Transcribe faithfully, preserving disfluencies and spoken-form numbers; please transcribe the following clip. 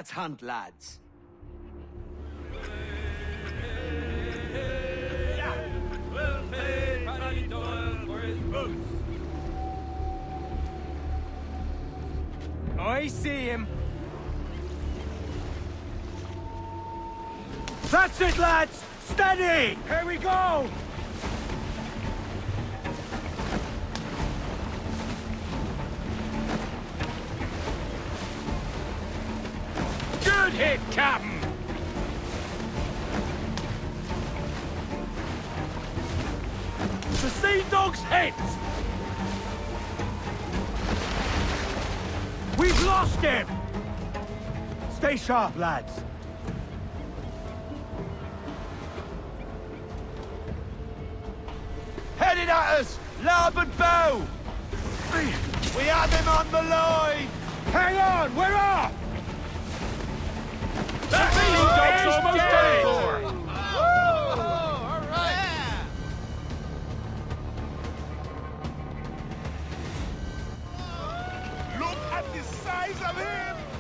Let's hunt, lads. We'll pay Paddy Doyle for his boots. I see him. That's it, lads! Steady! Here we go! Good hit, Captain! The Sea Dog's hit! We've lost him! Stay sharp, lads. Headed at us! Larboard bow! We have him on the line! Hang on, we're off! The Sea Dog's almost dead! All right. Look at the size of him!